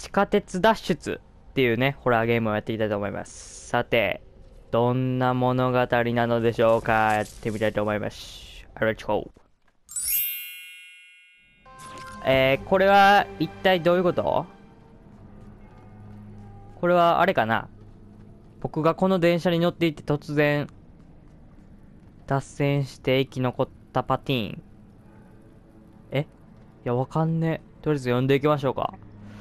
地下鉄脱出っていうね、ホラーゲームをやっていきたいと思います。さて、どんな物語なのでしょうか。やってみたいと思います。Let's go。これは一体どういうこと？これはあれかな？僕がこの電車に乗っていて突然、脱線して生き残ったパティーン。いや、わかんねえ。とりあえず読んでいきましょうか。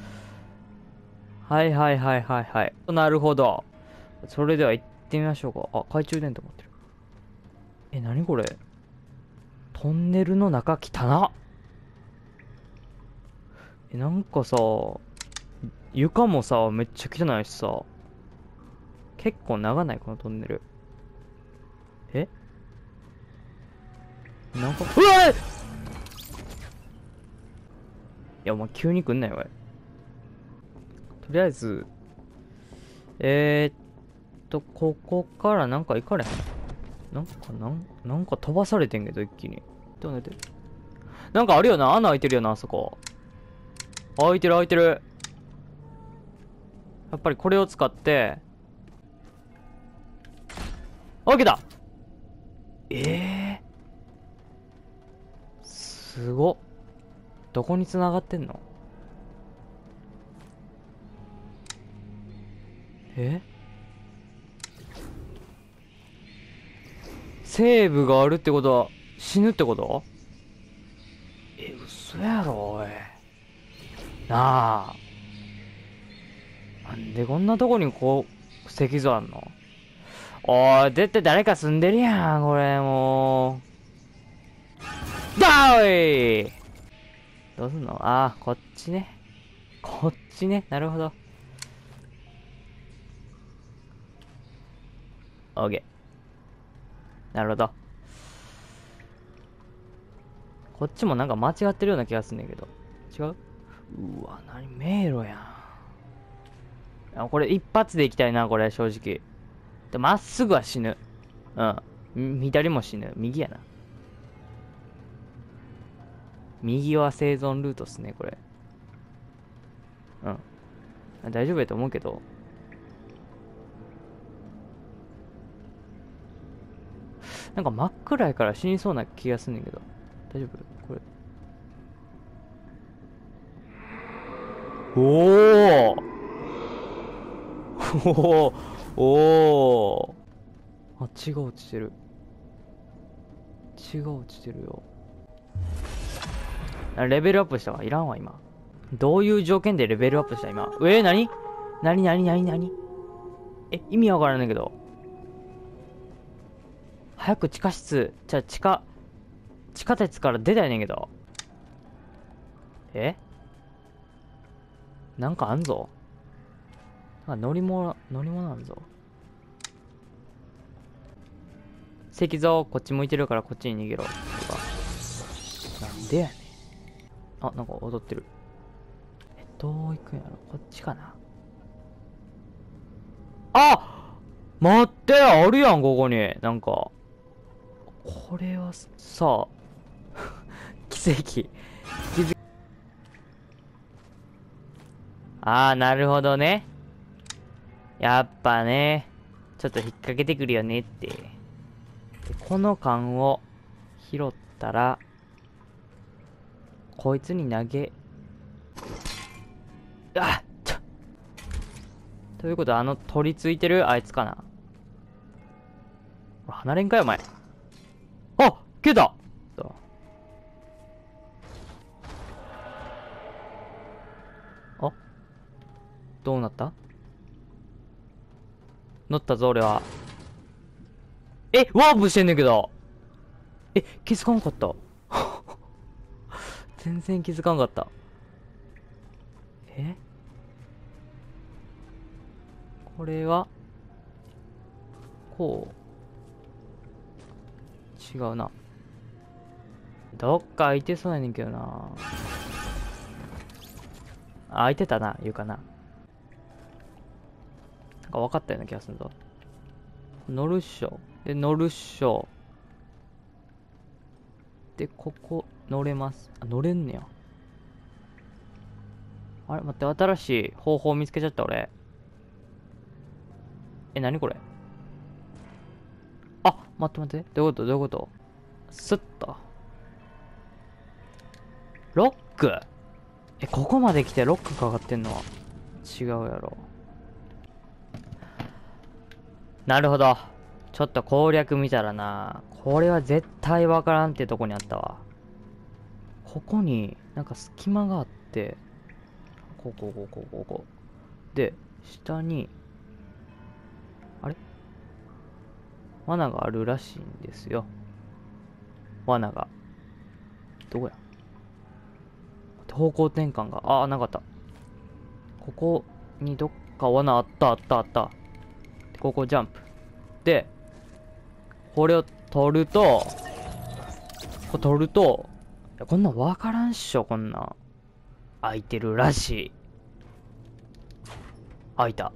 はいはいはいはいはい。なるほど。それでは行ってみましょうか。あ、懐中電灯持ってる。何これ？トンネルの中汚っ。なんかさ、床もさ、めっちゃ汚いしさ、結構長ないこのトンネル。えなんか、うわっ！いや、お前急に来んなよ、おい。とりあえず、ここからなんか行かれへん？なんか飛ばされてんけど、一気に。どうなってる？なんかあるよな、穴開いてるよな、あそこ。開いてる開いてる。やっぱりこれを使って、開けた！すごっ。どこに繋がってんの？セーブがあるってことは死ぬってこと？嘘やろ、おい。なあ。なんでこんなとこにこう、石像あんの？おい、絶対誰か住んでるやん、これ、もう。だおい！どうすんの？こっちね。こっちね。なるほど。オッケー。なるほど。こっちもなんか間違ってるような気がすんねんけど。違う？うわ、迷路やん。これ一発で行きたいな、これ、正直。まっすぐは死ぬ。うん。左も死ぬ。右やな。右は生存ルートっすね、これ。うん。大丈夫やと思うけど。なんか真っ暗やから死にそうな気がすんねんけど。大丈夫？これ。おーおーおー血が落ちてる。血が落ちてるよ。レベルアップしたわ。いらんわ、今。どういう条件でレベルアップした今？何？何？意味わからんねんけど。早く地下室、地下鉄から出たいねんけど。なんかあんぞ。なんか乗り物あんぞ。石像、こっち向いてるからこっちに逃げろ。とか。なんでやねん。なんか踊ってる。どう行くんやろ？こっちかな？待って、あるやん、ここに。なんか。これはさ、奇跡。なるほどね。やっぱね、ちょっと引っ掛けてくるよねって。でこの缶を拾ったら、こいつに投げ、ということは取り付いてるあいつかな？離れんかよ、お前。消えた！どうなった？乗ったぞ、俺は。ワープしてんねんけど。気づかんかった。全然気づかんかった。これは、こう。違うな。どっか空いてそうやねんけどな。空いてたな、言うかな。なんか分かったような気がするぞ。乗るっしょ。乗るっしょ。で、ここ、乗れます。乗れんねや。 あれ待って、新しい方法見つけちゃった、俺。何これ。あ、待って待って。どういうことどういうこと。スッと。ロック。ここまで来てロックかかってんのは違うやろ。なるほど。ちょっと攻略見たらな、これは絶対わからんってとこにあったわ。ここになんか隙間があって、ここ。で、下に、あれ罠があるらしいんですよ。罠が。どこや方向転換が。なかった。ここにどっか罠あった。ここジャンプ。で、これを取ると、こんなんわからんっしょ、こんなん。開いてるらしい。開いた。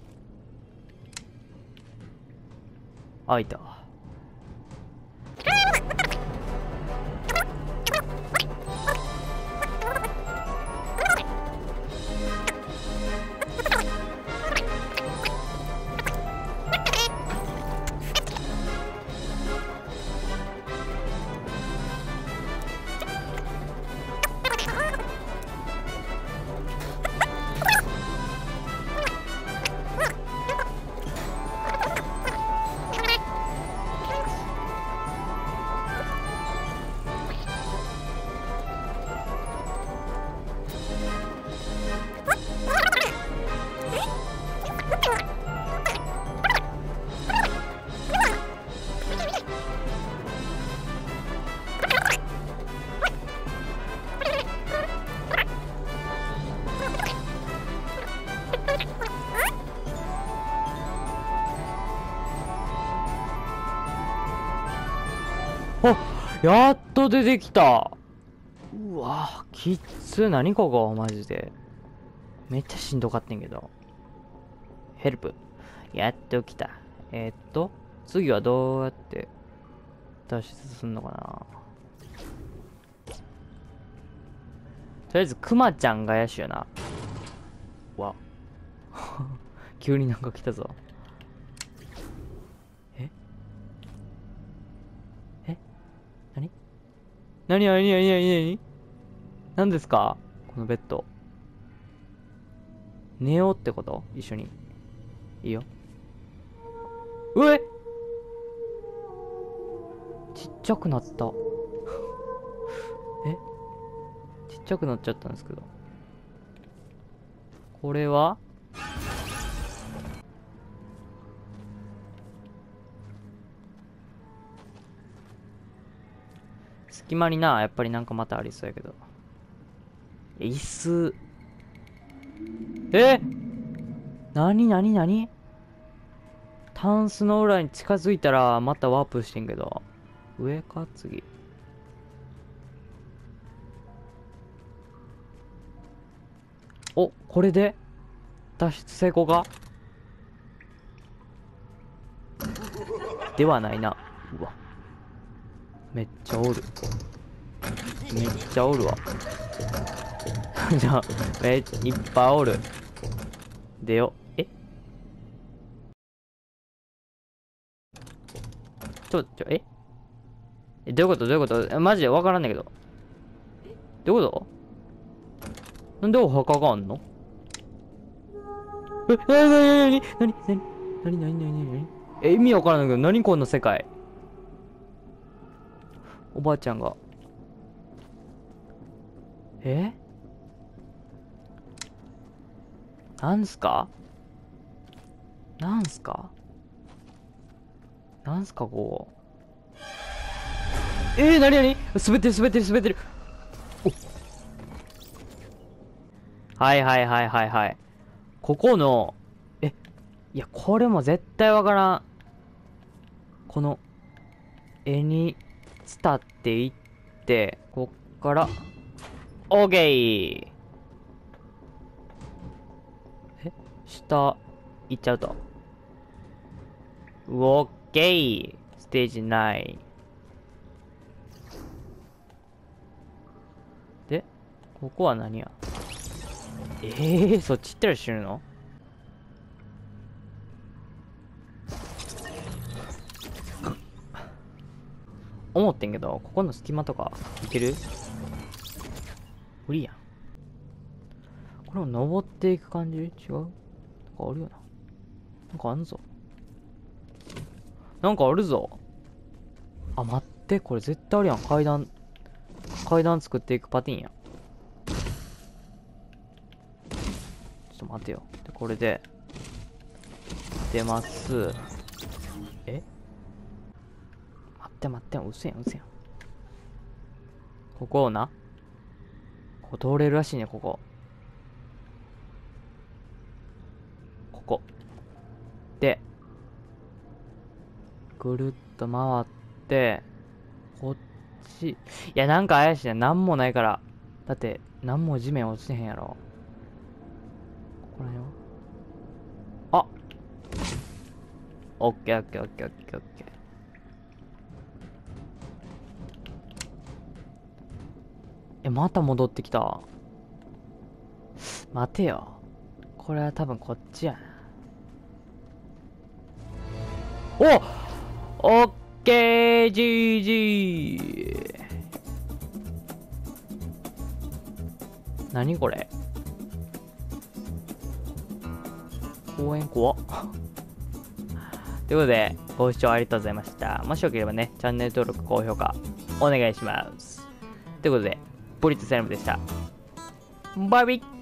やっと出てきた。うわきっつ。何ここマジで。めっちゃしんどかってんけど。ヘルプ。やっと来た。次はどうやって脱出すんのかな。とりあえずクマちゃんがやしよな。わ急になんか来たぞ。何何ですかこのベッド。寝ようってこと？一緒に。いいよ。ちっちゃくなった。ちっちゃくなっちゃったんですけど。これは隙間にな、やっぱりなんかまたありそうやけど。椅子。何タンスの裏に近づいたらまたワープしてんけど。上か次。お、これで脱出成功かではないな。うわ。めっちゃおるわ。じゃあ、いっぱいおる。出よ。どういうことマジでわからんねんけど。どういうことなんでお墓があんのなに意味わからんねんけど、何この世界。おばあちゃんが。なんすかここ。なに滑ってる。はい。ここの、いや、これも絶対わからん。この、絵に伝っていって、こっから、オーケー。下、行っちゃうと。オーケー。ステージ9。で、ここは何やそっち行ったら死ぬの？思ってんけど、ここの隙間とかいける？無理やん。これも登っていく感じ？違う？なんかあるよな。なんかあんぞ。なんかあるぞ。あ、待って、これ絶対あるやん。階段作っていくパティンやん。ちょっと待てよ。で、これで、出ます。え？待って、うせやん。ここをな。ここ通れるらしいね、ここ。ここ。で、ぐるっと回って、こっち。いや、なんか怪しいな。なんもないから。だって、なんも地面落ちてへんやろ。ここら辺はあ、オッケー。また戻ってきた。待てよ。これは多分こっちやな。オッケー、ジージー。何これ？公園怖っ。ということで、ご視聴ありがとうございました。もしよければね、チャンネル登録、高評価、お願いします。ということで、ポリッツセレムでした。バイビー。